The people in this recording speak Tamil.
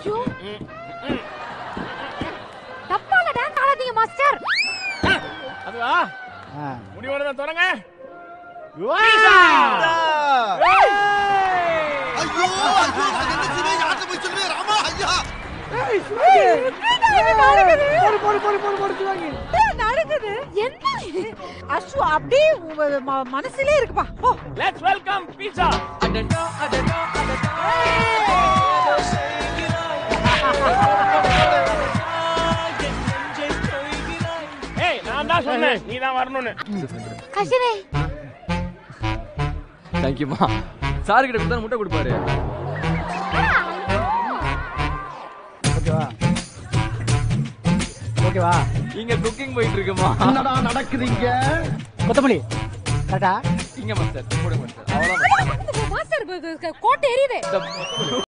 ஐயோ தப்பால டான்ஸ் ஆடாதீங்க மாஸ்டர். அதுவா முடிவோட தான் தொடங்க. ஐயோ ஐயோ என்ன சிவே யார்ட்ட போய் சொல்லுவே ராமா ஐயா. ஏய் போடு சிவாங்கி. நடக்குது என்ன அஷு அப்படியே மனசுலயே இருக்குப்பா. போ. Let's welcome pizza. அடடா அடடா அடடா. ஏய் நான் தான் சொன்னேன் நீ தான் வரணும்னு. கஷினே தேங்க் யூ மா. சார் கிட்ட கொடுத்தா முட்டை கொடுப்பாரு. ஓகேவா ஓகேவா. இங்க குக்கிங் போயிட்டு இருக்குமா? என்னடா நடக்குதுங்க? கொத்தமல்லி கரெக்டா? இங்க மாஸ்டர் போடுங்க மாஸ்டர். அவ்வளவுதான் மாஸ்டர் கோட்டை எரியுதே.